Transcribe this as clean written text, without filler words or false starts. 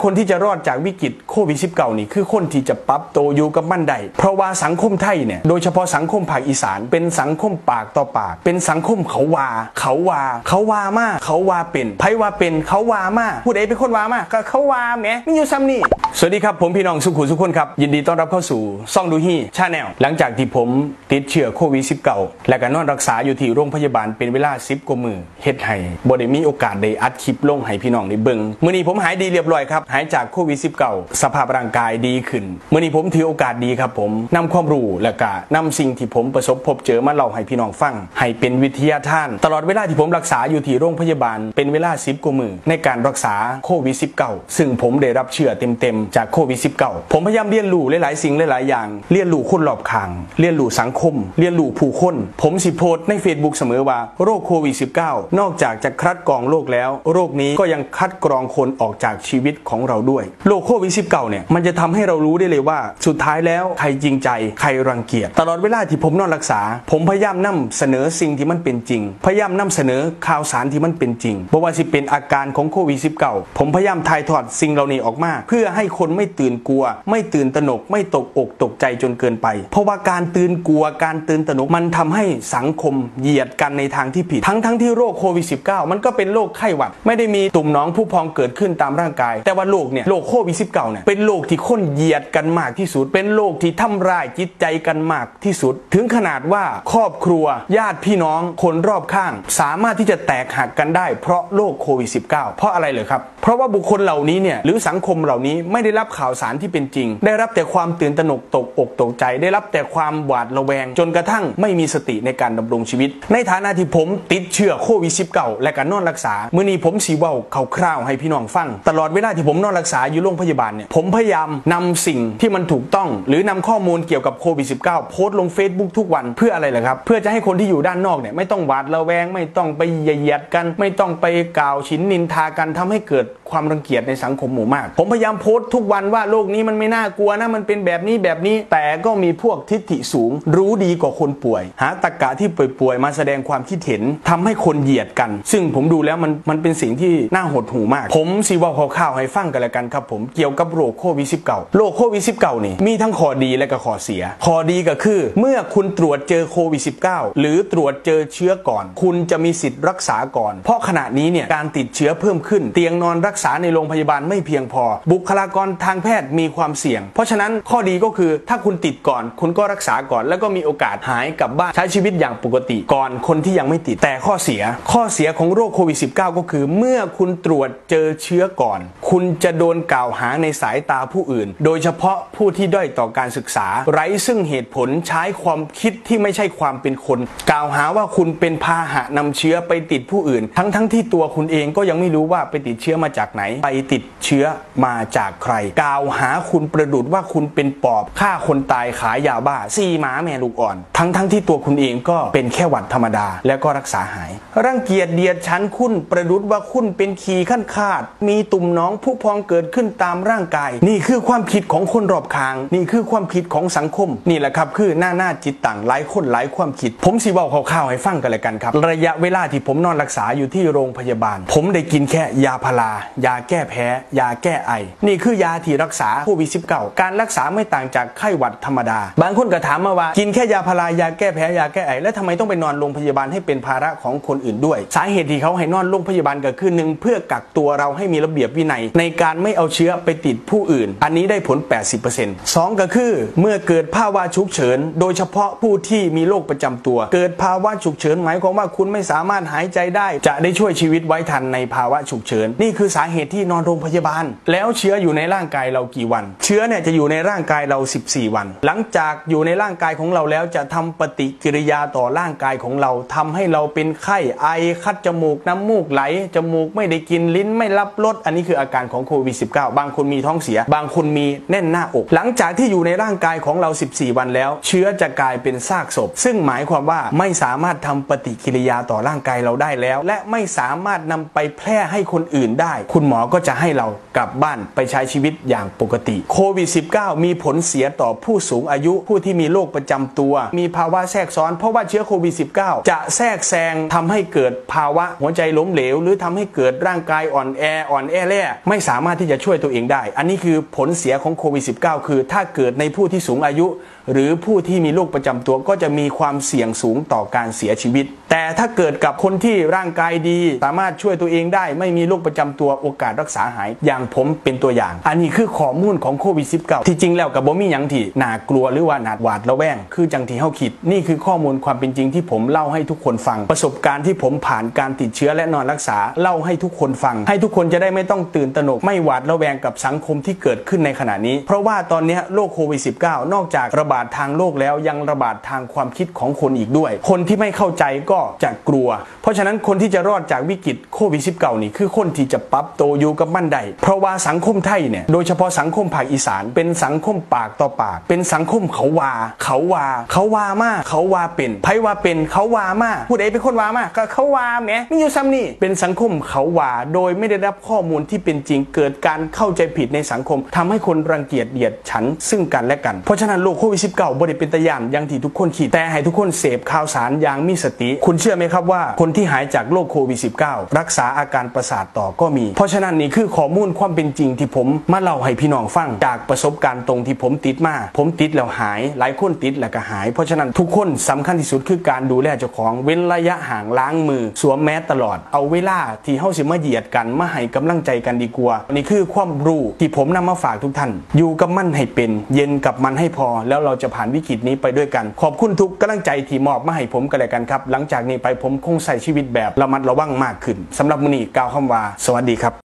คนที่จะรอดจากวิกฤตโควิด-19 นี่คือคนที่จะปรับตัวอยู่กับมันได้เพราะว่าสังคมไทยเนี่ยโดยเฉพาะสังคมภาคอีสานเป็นสังคมปากต่อปากเป็นสังคมเขาว่ามาเขาว่าเป็นไผว่าเป็นเขาว่ามาผู้ใดเป็นคนว่ามาก็เขาว่าแหมมีอยู่ซ้ำนี่สวัสดีครับผมพี่น้องสุขุมสุขคนครับยินดีต้อนรับเข้าสู่ซ่องดูฮี่ชาแนลหลังจากที่ผมติดเชื้อโควิด-19 และก็นอนรักษาอยู่ที่โรงพยาบาลเป็นเวลา10 กว่ามื้อเฮ็ดให้บ่ได้มีโอกาสได้อัดคลิปลงให้พี่น้องได้เบิ่งมื้อนี้ผมหายดีเรียบร้อยครับหายจากโควิด-19 สภาพร่างกายดีขึ้นมื้อนี้ผมถือโอกาสดีครับผมนำความรู้และก็นำสิ่งที่ผมประสบพบเจอมาเล่าให้พี่น้องฟังให้เป็นวิทยาทานตลอดเวลาที่ผมรักษาอยู่ที่โรงพยาบาลเป็นเวลา10 กว่ามื้อในการรักษาโควิด-19 ซึ่งผมได้รับเชื้อเต็มๆจากโควิด-19 ผมพยายามเรียนรู้หลายๆสิ่งหลายๆอย่างเรียนรู้คนรอบข้างเรียนรู้สังคมเรียนรู้ผู้คนผมสิโพสต์ใน Facebook เสมอว่าโรคโควิด-19 นอกจากจะคัดกรองโรคแล้วโรคนี้ก็ยังคัดกรองคนออกจากชีวิตของเราด้วยโรคโควิด-19 เนี่ยมันจะทำให้เรารู้ได้เลยว่าสุดท้ายแล้วใครจริงใจใครรังเกียจตลอดเวลาที่ผมนอนรักษาผมพยายามนำเสนอสิ่งที่มันเป็นจริงพยายามนำเสนอข่าวสารที่มันเป็นจริงบ่ว่าสิเป็นอาการของโควิด-19 ผมพยายามถ่ายทอดสิ่งเหล่านี้ออกมาเพื่อให้คนไม่ตื่นกลัวไม่ตื่นตระหนกไม่ตกอกตกใจจนเกินไปเพราะว่าการตื่นกลัวการตื่นตระหนกมันทำให้สังคมเหยียดกันในทางที่ผิดทั้งที่โรคโควิด-19 มันก็เป็นโรคไข้หวัดไม่ได้มีตุ่มหนองผู้พองเกิดขึ้นตามร่างกายแต่ว่าโรคโควิด-19 เนี่ยเป็นโรคที่คนเหยียดกันมากที่สุดเป็นโรคที่ทำร้ายจิตใจกันมากที่สุดถึงขนาดว่าครอบครัวญาติพี่น้องคนรอบข้างสามารถที่จะแตกหักกันได้เพราะโรคโควิด-19 เพราะอะไรเหรอครับเพราะว่าบุคคลเหล่านี้เนี่ยหรือสังคมเหล่านี้ไม่ได้รับข่าวสารที่เป็นจริงได้รับแต่ความตื่นตระหนกตกอกตกใจได้รับแต่ความหวาดระแวงจนกระทั่งไม่มีสติในการดำรงชีวิตในฐานะที่ผมติดเชื้อโควิด-19 และการนอนรักษามื้อนี้ผมสิเว้าคร่าวๆให้พี่น้องฟังตลอดเวลาที่ผมนอนรักษาอยู่โรงพยาบาลเนี่ยผมพยายามนำสิ่งที่มันถูกต้องหรือนำข้อมูลเกี่ยวกับโควิด-19 โพสต์ลง Facebook ทุกวันเพื่ออะไรล่ะครับเพื่อจะให้คนที่อยู่ด้านนอกเนี่ยไม่ต้องหวาดระแวงไม่ต้องไปเหยียดกันไม่ต้องไปกล่าวฉินนินทากันทำให้เกิดความรังเกียจในสังคมหมู่มากผมพยายามโพสต์ทุกวันว่าโลกนี้มันไม่น่ากลัวนะมันเป็นแบบนี้แต่ก็มีพวกทิฐิสูงรู้ดีกว่าคนป่วยหาตรรกะที่ป่วยมาแสดงความคิดเห็นทำให้คนเหยียดกันซึ่งผมดูแล้วมันเป็นสิ่งที่น่าหดหู่มากผมสิว่าข่าวให้ฟังกันแล้วกันครับผมเกี่ยวกับโรคโควิด-19 โรคโควิด-19 นี่มีทั้งข้อดีและก็ข้อเสียข้อดีก็คือเมื่อคุณตรวจเจอโควิด-19 หรือตรวจเจอเชื้อก่อนคุณจะมีสิทธิ์รักษาก่อนเพราะขณะนี้เนี่ยการติดเชื้อเพิ่มขึ้นเตียงนอนรักษาในโรงพยาบาลไม่เพียงพอบุคลากรทางแพทย์มีความเสี่ยงเพราะฉะนั้นข้อดีก็คือถ้าคุณติดก่อนคุณก็รักษาก่อนแล้วก็มีโอกาสหายกลับบ้านใช้ชีวิตอย่างปกติก่อนคนที่ยังไม่ติดแต่ข้อเสียของโรคโควิด-19 ก็คือเมื่อคุณตรวจเจอเชื้อก่อนคุณจะโดนกล่าวหาในสายตาผู้อื่นโดยเฉพาะผู้ที่ด้อยต่อการศึกษาไร้ซึ่งเหตุผลใช้ความคิดที่ไม่ใช่ความเป็นคนกล่าวหาว่าคุณเป็นพาหะนำเชื้อไปติดผู้อื่นทั้งที่ตัวคุณเองก็ยังไม่รู้ว่าไปติดเชื้อมาจากไหนไปติดเชื้อมาจากใครกล่าวหาคุณประดุจว่าคุณเป็นปอบฆ่าคนตายขายยาบ้าซี่หมาแม่ลูกอ่อนทั้งที่ตัวคุณเองก็เป็นแค่หวัดธรรมดาแล้วก็รักษาหายรังเกียจเดียดฉันคุณประดุจว่าคุณเป็นขีขั้นขาดมีตุ่มน้องผู้พองเกิดขึ้นตามร่างกายนี่คือความคิดของคนรอบข้างนี่คือความคิดของสังคมนี่แหละครับคือหน้าจิตต่างหลายคนหลายความคิดผมสิเว้าข่าวๆให้ฟังกันเลยกันครับระยะเวลาที่ผมนอนรักษาอยู่ที่โรงพยาบาลผมได้กินแค่ยาพารายาแก้แพ้ยาแก้ไอนี่คือยาที่รักษาโควิด-19 การรักษาไม่ต่างจากไข้หวัดธรรมดาบางคนก็ถามมาว่ากินแค่ยาพารายาแก้แพ้ยาแก้ไอแล้วทำไมต้องไปนอนโรงพยาบาลให้เป็นภาระของคนอื่นด้วยสาเหตุที่เขาให้นอนโรงพยาบาลก็คือ1เพื่อกักตัวเราให้มีระเบียบวินัยในการไม่เอาเชื้อไปติดผู้อื่นอันนี้ได้ผล 80% 2ก็คือเมื่อเกิดภาวะฉุกเฉินโดยเฉพาะผู้ที่มีโรคประจำตัวเกิดภาวะฉุกเฉินหมายความว่าคุณไม่สามารถหายใจได้จะได้ช่วยชีวิตไว้ทันในภาวะฉุกเฉินนี่คือสาเหตุที่นอนโรงพยาบาลแล้วเชื้ออยู่ในร่างกายเรากี่วันเชื้อเนี่ยจะอยู่ในร่างกายเรา14 วันหลังจากอยู่ในร่างกายของเราแล้วจะทำปฏิกิริยาต่อร่างกายของเราทำให้เราเป็นไข้ไอคัดจมูกน้ำมูกไหลจมูกไม่ได้กินลิ้นไม่รับรสอันนี้คืออาการของโควิด-19 บางคนมีท้องเสียบางคนมีแน่นหน้าอกหลังจากที่อยู่ในร่างกายของเรา14 วันแล้วเชื้อจะกลายเป็นซากศพซึ่งหมายความว่าไม่สามารถทำปฏิกิริยาต่อร่างกายเราได้แล้วและไม่สามารถนำไปแพร่ให้คนอื่นได้คุณหมอก็จะให้เรากลับบ้านไปใช้ชีชีวิตอย่างปกติโควิด -19 มีผลเสียต่อผู้สูงอายุผู้ที่มีโรคประจำตัวมีภาวะแทรกซ้อนเพราะว่าเชื้อโควิด -19 จะแทรกแซงทำให้เกิดภาวะหัวใจล้มเหลวหรือทำให้เกิดร่างกายอ่อนแอแร่ไม่สามารถที่จะช่วยตัวเองได้อันนี้คือผลเสียของโควิด -19 คือถ้าเกิดในผู้ที่สูงอายุหรือผู้ที่มีโรคประจำตัวก็จะมีความเสี่ยงสูงต่อการเสียชีวิตแต่ถ้าเกิดกับคนที่ร่างกายดีสามารถช่วยตัวเองได้ไม่มีโรคประจำตัวโอกาสรักษาหายอย่างผมเป็นตัวอย่างอันนี้คือข้อมูลของโควิด -19 ที่จริงแล้วกับบ่มีหยังที่น่ากลัวหรือว่าน่าหวาดระแวงคือจังที่เฮาคิดนี่คือข้อมูลความเป็นจริงที่ผมเล่าให้ทุกคนฟังประสบการณ์ที่ผมผ่านการติดเชื้อและนอนรักษาเล่าให้ทุกคนฟังให้ทุกคนจะได้ไม่ต้องตื่นตระหนกไม่หวาดระแวงกับสังคมที่เกิดขึ้นในขณะนี้เพราะว่าตอนนี้โรคโควิด -19 นอกจากระบาดทางโลกแล้วยังระบาดทางความคิดของคนอีกด้วยคนที่ไม่เข้าใจก็จะกลัวเพราะฉะนั้นคนที่จะรอดจากวิกฤตโควิด -19 นี่คือคนที่จะปรับตัวอยู่กับมันได้เพราะว่าสังคมไทยเนี่ยโดยเฉพาะสังคมภาคอีสานเป็นสังคมปากต่อปากเป็นสังคมเขาว่ามาเขาว่าเป็นไผว่าเป็นเขาว่ามาผู้ใดเป็นคนว่ามาก็เขาว่าแหมมีอยู่ซ้ำนี่เป็นสังคมเขาว่าโดยไม่ได้รับข้อมูลที่เป็นจริงเกิดการเข้าใจผิดในสังคมทำให้คนรังเกียจเหยียดฉันซึ่งกันและกันเพราะฉะนั้นโรคโควิด -19 บ่ได้เป็นตะย่านอย่างที่ทุกคนคิดแต่ให้ทุกคนเสพข่าวสารอย่างมีสติคุณเชื่อไหมครับว่าคนที่หายจากโรคโควิด -19 รักษาอาการประสาทต่อก็มีเพราะฉะนั้นนี่คือข้อมูลความเป็นจริงที่ผมมาเล่าให้พี่น้องฟังจากประสบการณ์ตรงที่ผมติดมาผมติดแล้วหายหลายคนติดแล้วก็หายเพราะฉะนั้นทุกคนสำคัญที่สุดคือการดูแลเจ้าของเว้นระยะห่างล้างมือสวมแมสตลอดเอาเวลาที่เฮาสิมาเหยียดกันมาให้กำลังใจกันดีกว่านี่คือความรู้ที่ผมนำมาฝากทุกท่านอยู่กับมันให้เป็นเย็นกับมันให้พอแล้วเราจะผ่านวิกฤตนี้ไปด้วยกันขอบคุณทุกกำลังใจที่มอบมาให้ผมกันเลยกันครับหลังจากนี้ไปผมคงใช้ชีวิตแบบระมัดระวังมากขึ้นสำหรับมื้อนี้กล่าวคำว่าสวัสดีครับ